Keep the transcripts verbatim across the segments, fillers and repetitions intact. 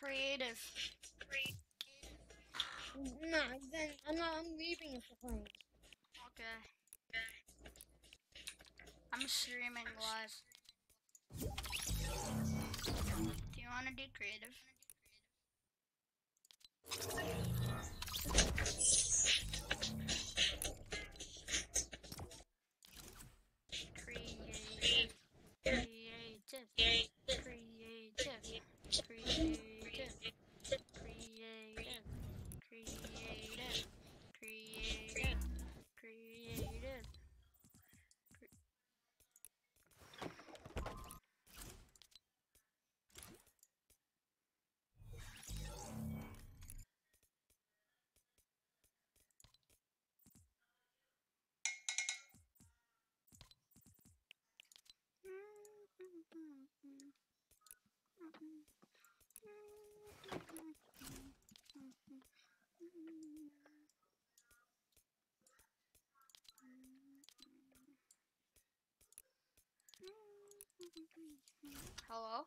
creative. No, then I'm not. I'm leaving if you're playing. Okay. I'm streaming live. Do you want to do creative? Creative. Creative. Creative. Creative. Creative. Creative. Creative. Creative. Creative. Hello?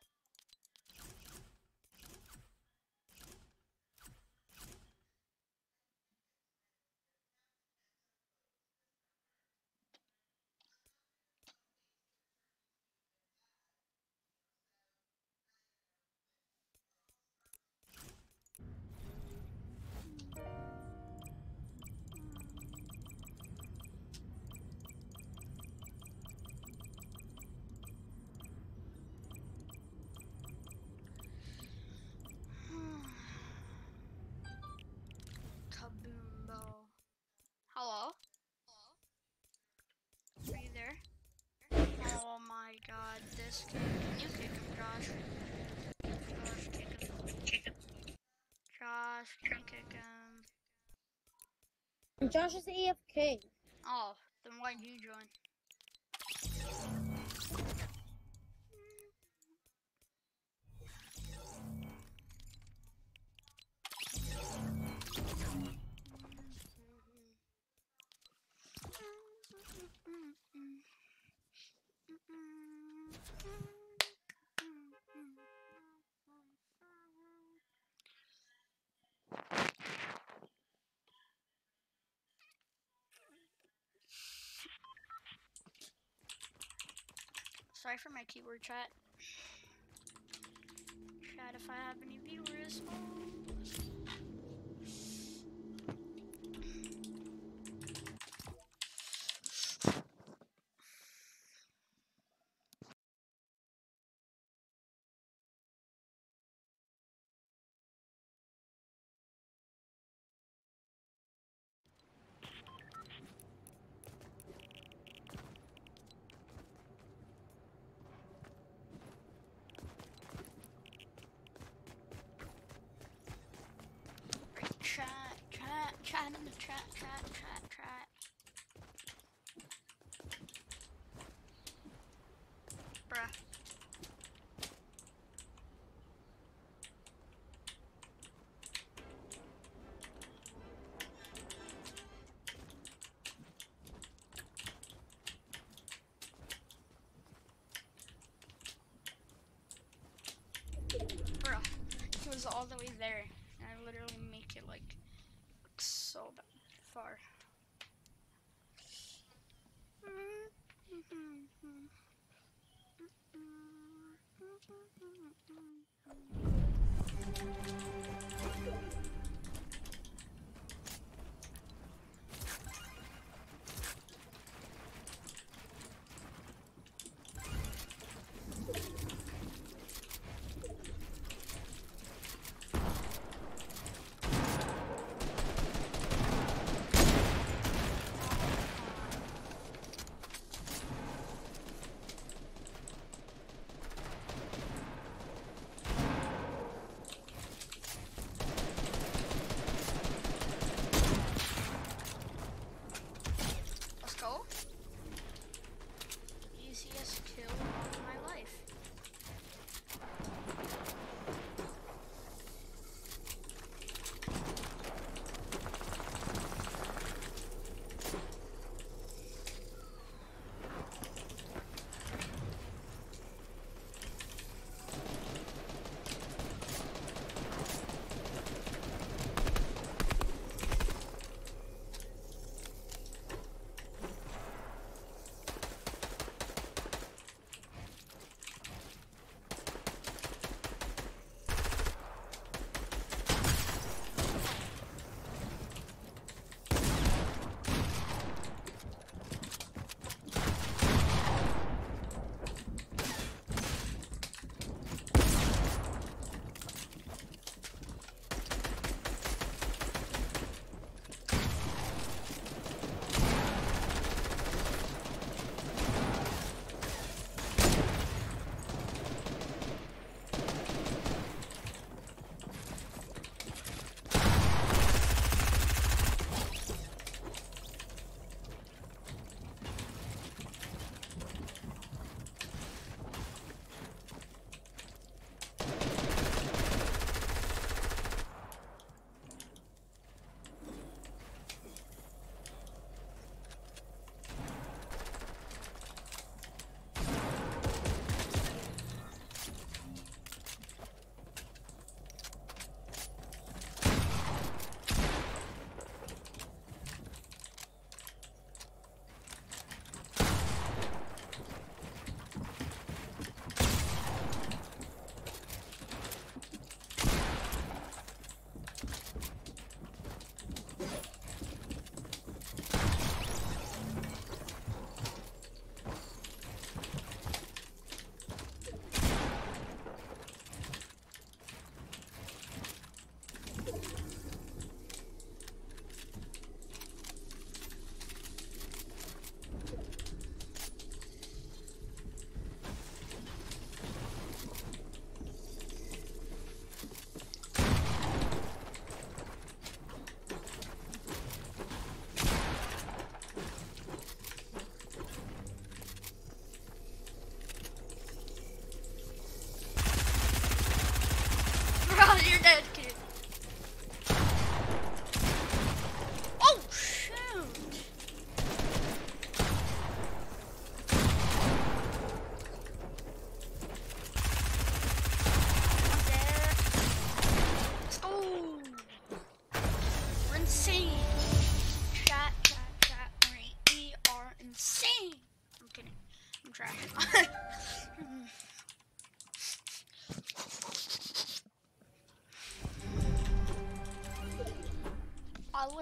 Kaboombo. Hello? Are you there? Oh my god, this kid. Can you kick him, Josh? Josh, kick him. Josh, can you kick him? Josh is A F K. Oh, then why'd you join? Sorry for my keyword chat. Chat if I have any viewers. Chat, chat, chat in the chat, chat, chat, chat. Bruh. Bruh. He was all the way there. And I literally make it like look so bad, far.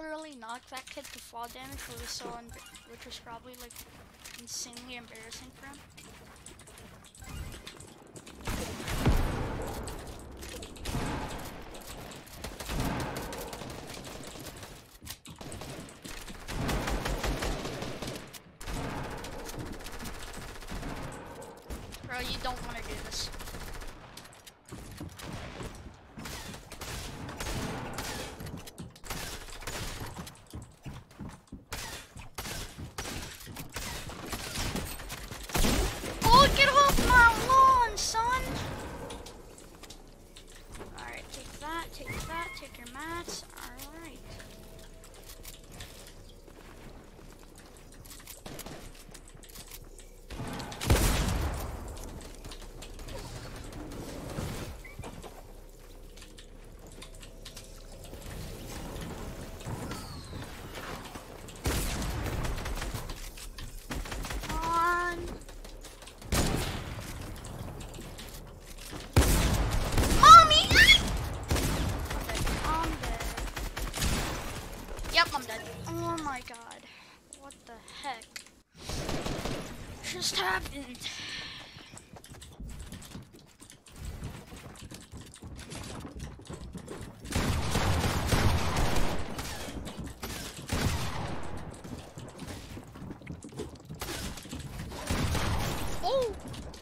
literally knocked that kid to fall damage, which was so, which was probably like insanely embarrassing for him. Bro, you don't want to do this. Oh, get off my lawn, son! Alright, take that, take that, take your mats. Alright. I'm dead. Oh my god. What the heck just happened? Oh!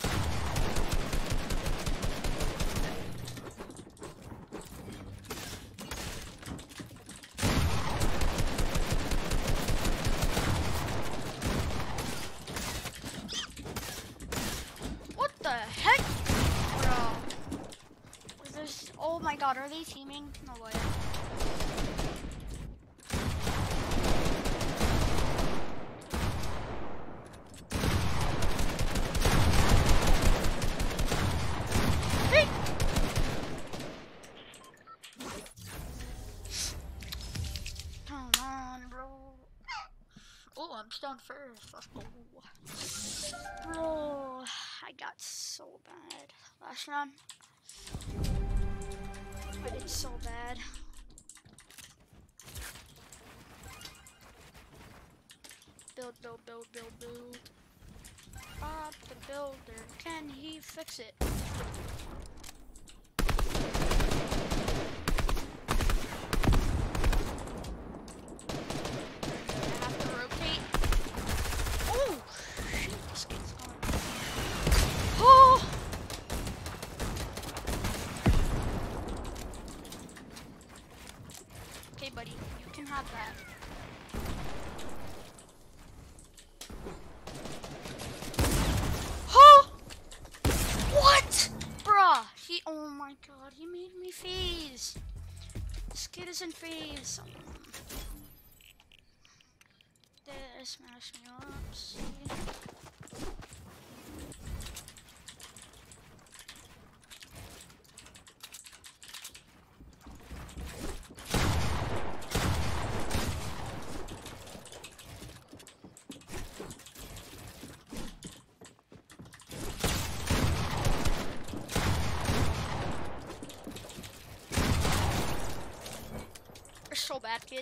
Oh my god, are they teaming? No way. Hey! Come on, bro. Oh, I'm still first. Let's go. Bro, I got so bad last round. I did so bad. Build, build, build, build, build. Bob the Builder, can he fix it? I have to rotate. Oh, shit, this kid's going. Oh! Okay, buddy, you can have that. Oh! What? Bruh, he, oh my god, he made me phase. This kid is in phase. This smashed me up, see? You're so bad, kid.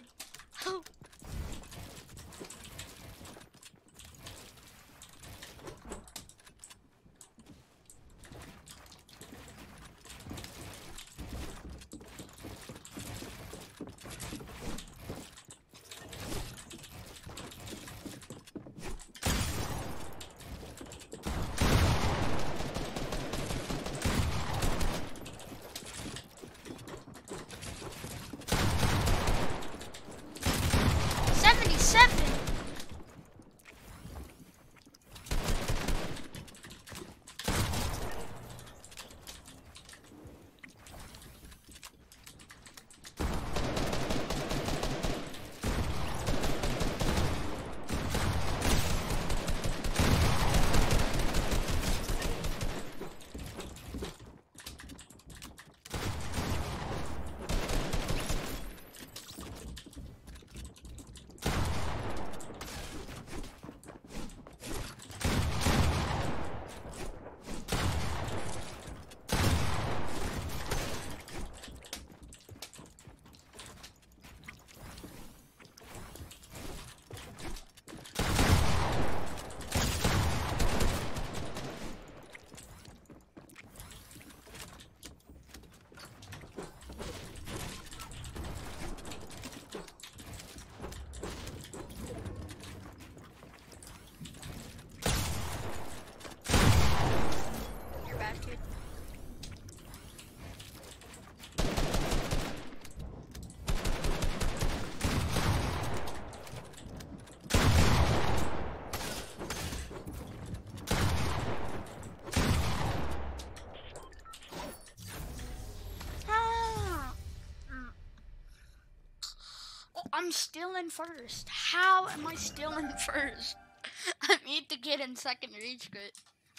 I'm still in first. How am I still in first? I need to get in second reach good.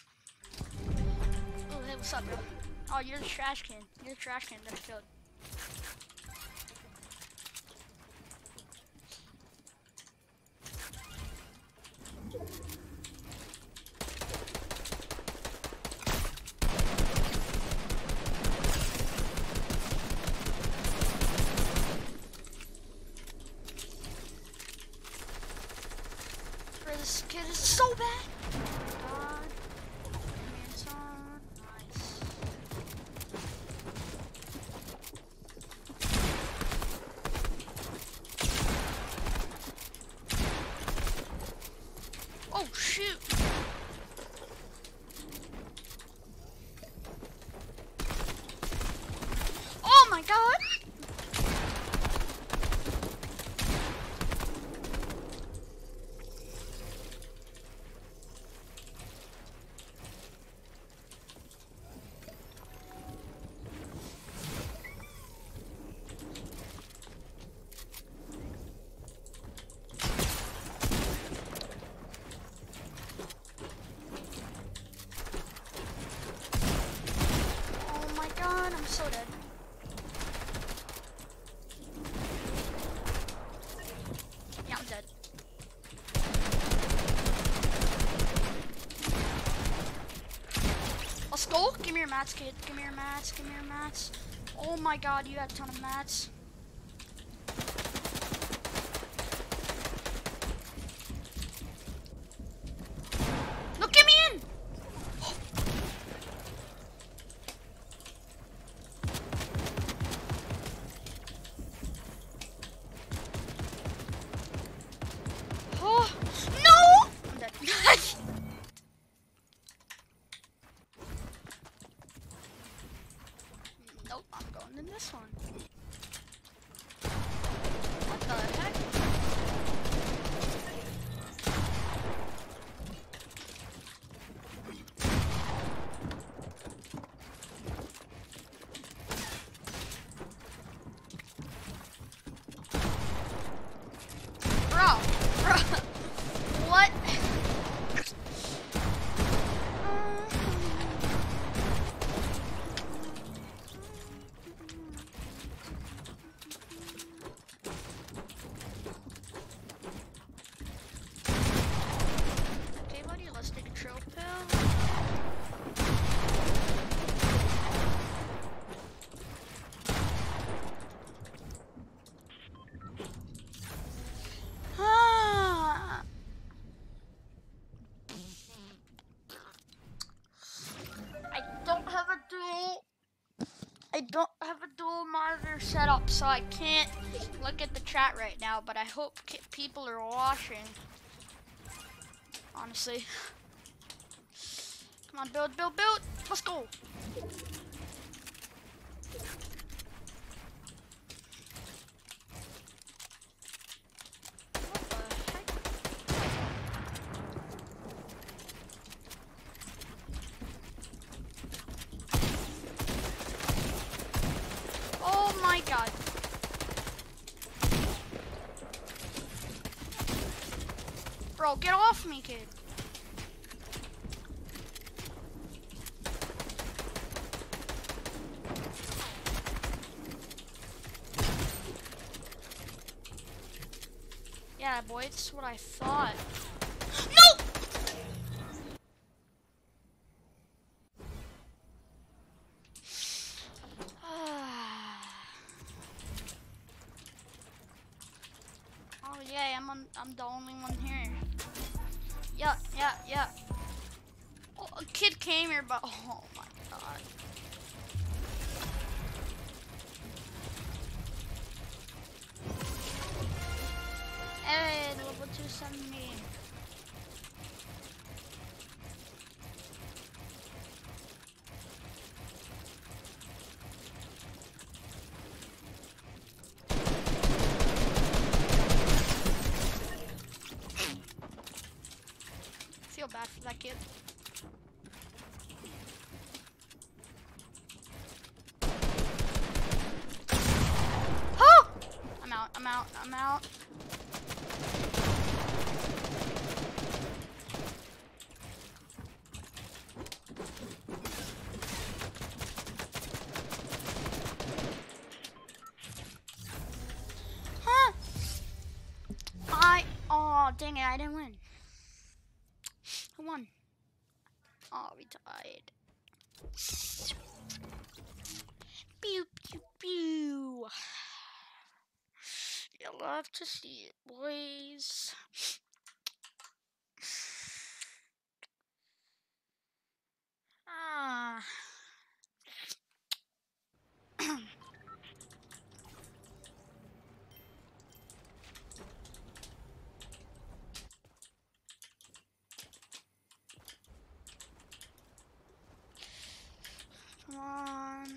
Oh, hey, what's up, bro? Oh, you're the trash can. You're the trash can that I killed. This kid is so bad. God. Man, so nice. Oh shoot. Oh my god. I'm so dead. Yeah, I'm dead. Let's go. Give me your mats, kid. Give me your mats. Give me your mats. Oh my god, you have a ton of mats. Look, get me in. Oh, no! I'm dead. Nope, I'm going in this one. What the heck? Bro, bro, what? Okay, buddy, let's take a chill pill. Ah. I don't have a dual. I don't have a dual monitor setup, so I can't look at the chat right now. But I hope people are watching. Honestly, come on, build, build, build. Let's go. Oh my god. Bro, get off me, kid. Yeah, boy, it's what I thought. No! Oh yeah, I'm on, I'm the only one here. Yeah, yeah, yeah. Oh, a kid came here, but oh my god. Hey, level two seventy. Feel bad for that kid. Oh! I'm out. I'm out. I'm out. Huh? I. Oh, dang it. I didn't win. Who won? Oh, we died. Pew, pew, pew. You love to see it, boys. Ah. Come on.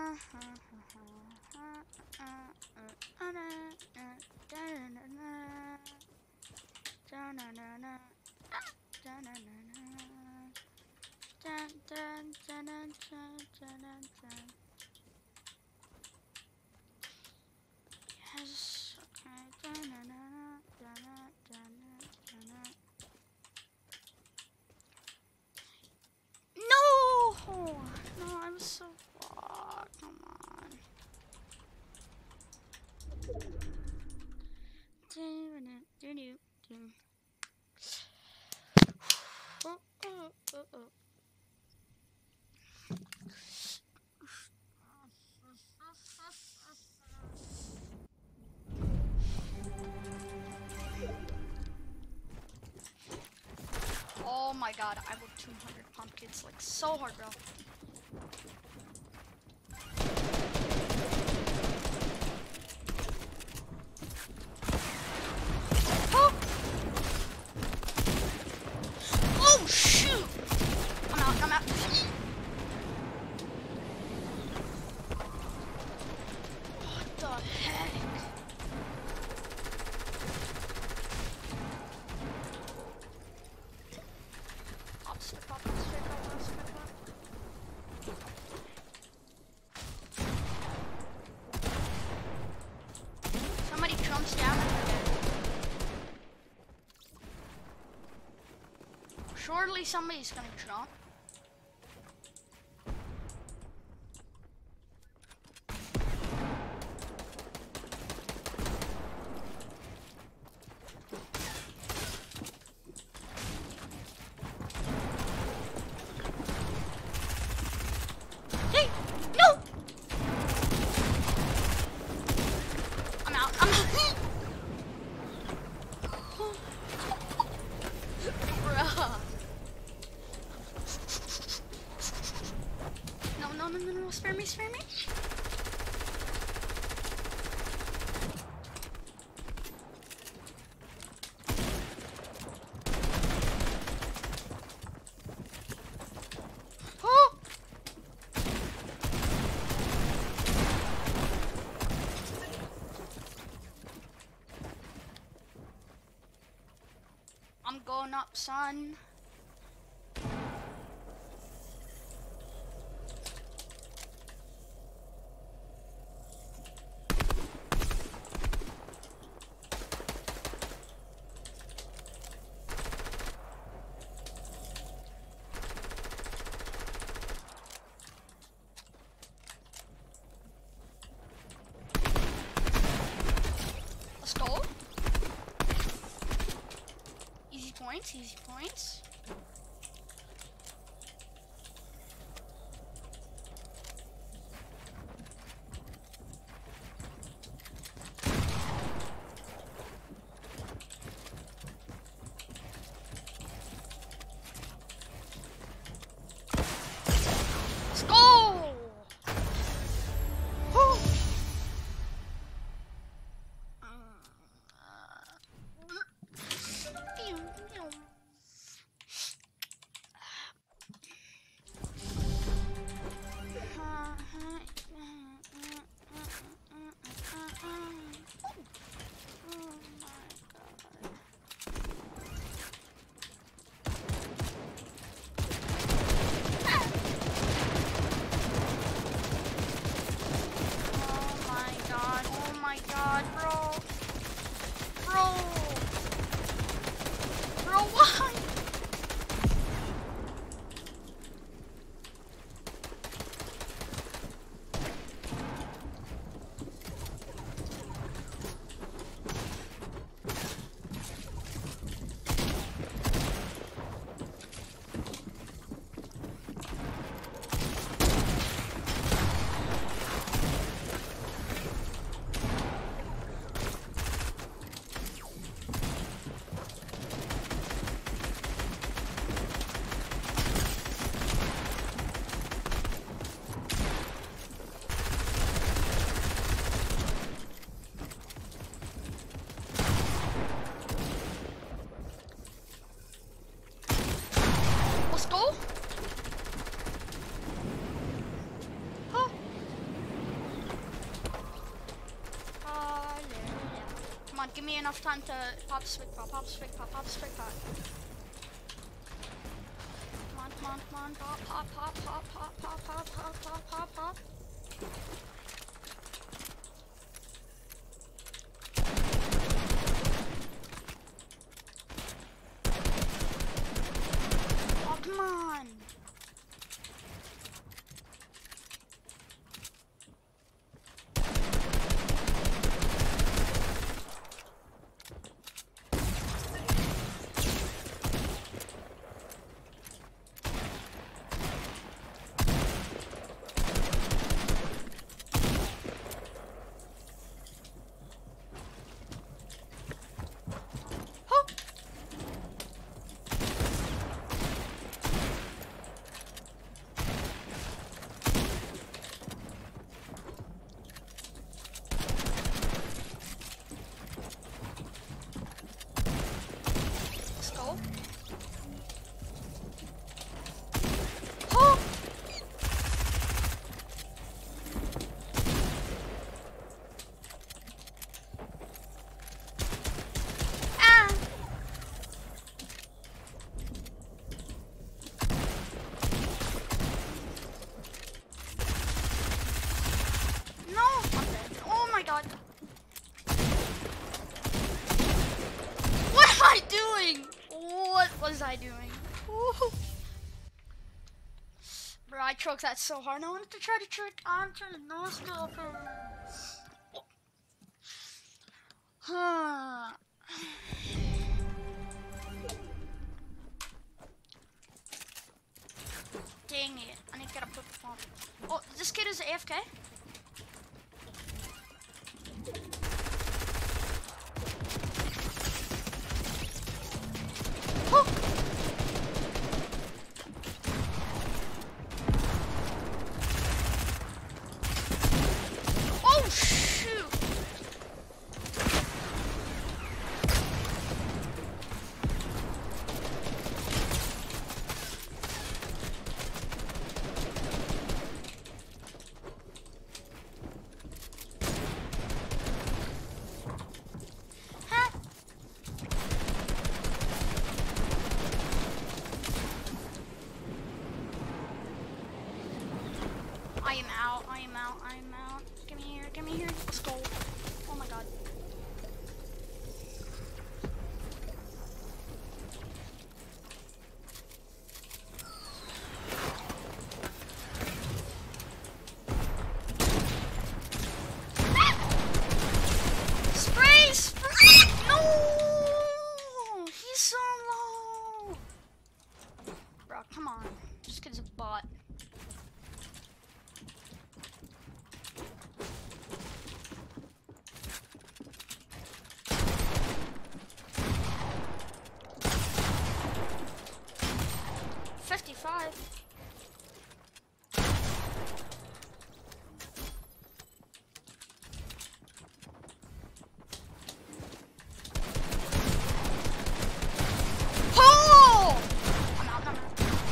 Yes. Okay. No! No, I'm so far. Come on. Oh, oh, oh, oh. Oh my god, I will two hundred pumpkins like so hard, bro. Oh! Oh shoot! I'm out, I'm out. What the heck? Pop, straight pop, straight pop, straight pop. Somebody jumps down and surely somebody's gonna jump. Hey! No! I'm out. I'm out. Bruh. No, no, no, no, no. Spare me, spare me. Oh! I'm going up, son. Let's go. Easy points, easy points. Let's go! Whew. give me enough time to pop the swig pot, pop the swig pot, pop the swig pot. Come on, come on, come on, pop, pop, pop, pop, pop, pop, pop, pop, pop, pop, pop. Oh, come on. What was I doing? Ooh. Bro, I choked that so hard. I wanted to try to trick onto the no scope. Huh. Dang it. I need to get a purple pump. Oh, this kid is A F K? Oh! Oh, shoot! I am out, I am out, I am out. Give me here, give me here. Let's go. Oh my god. Spray, spray! No! He's so low! Bro, come on. This kid's a bot. fifty-five. Oh! I'm out, I'm out.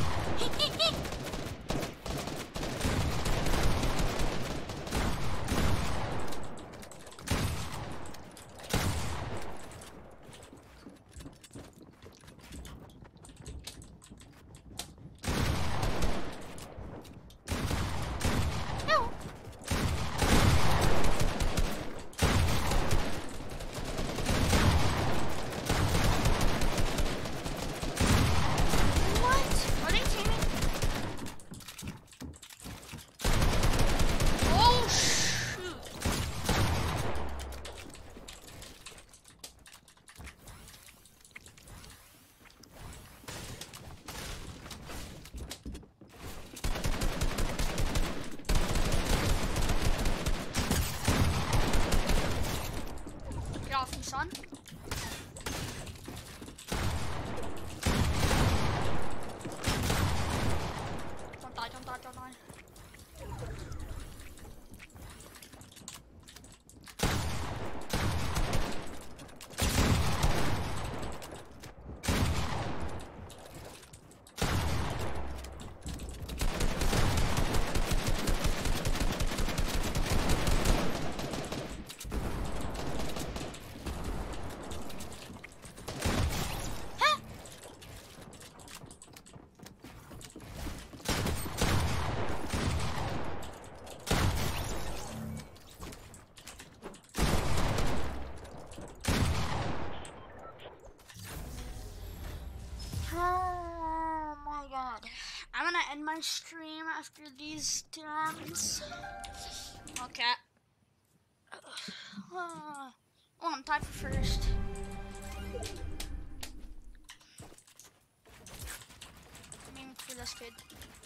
No. What? Are they teaming? Oh shoot! Get off me, son. Don't die, don't die, don't die. my stream after these times. Okay. Oh, I'm tied for first. I'm aiming for this kid.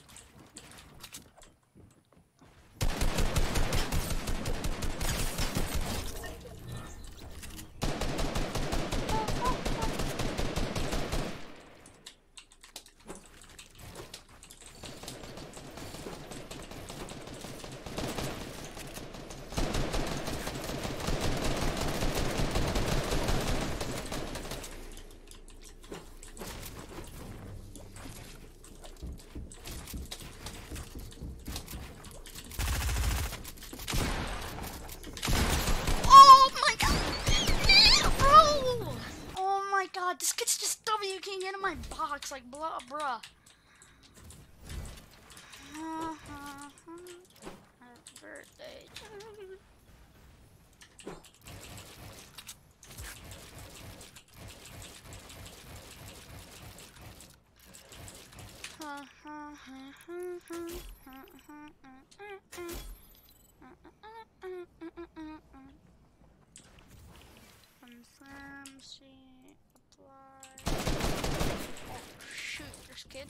This kid's just W king into my box, like blah bruh. Happy birthday to you. Confirm, see, apply. Oh shoot, there's a kid.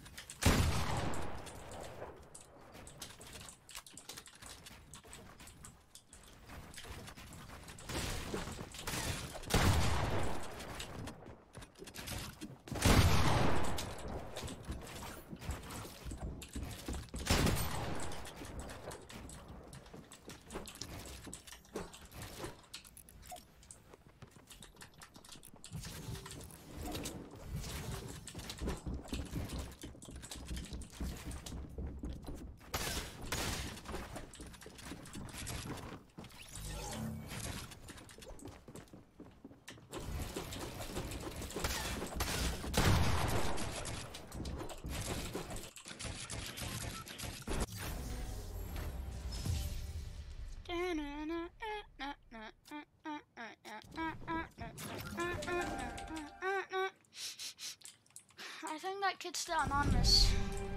I think that kid's still anonymous.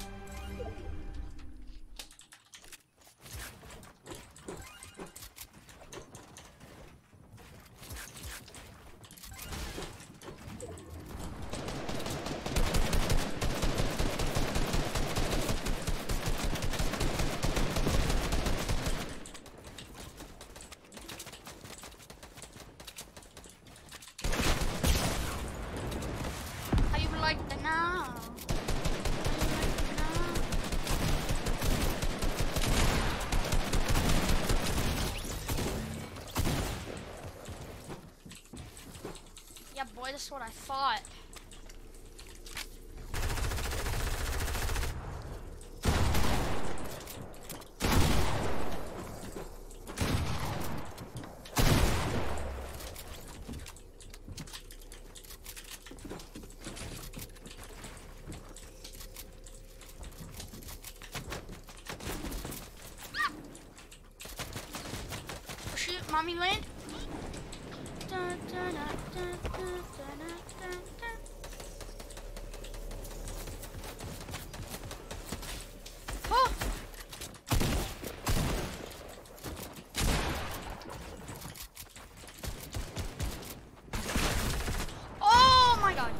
How you like the now? Yeah, boy, this is what I thought. Oh shoot, mommy land. Dun, dun, dun, dun, dun, dun, dun, dun. Oh! Oh my god!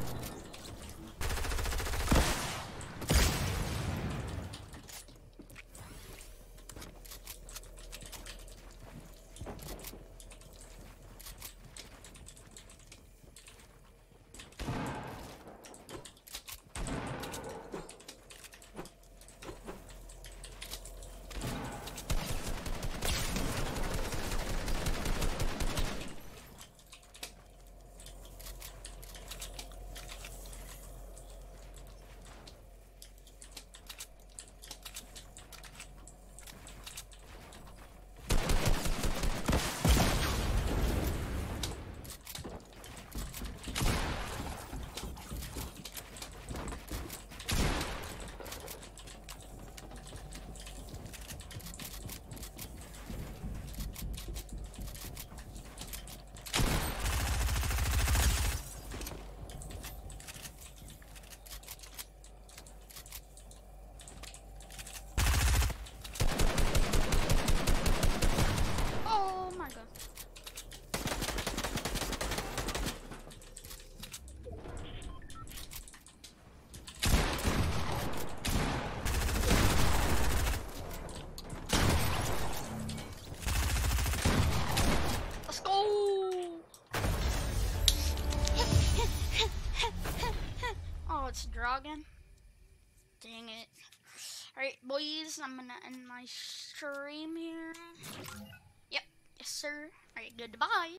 again? Dang it. Alright, boys, I'm gonna end my stream here. Yep, yes, sir. Alright, goodbye.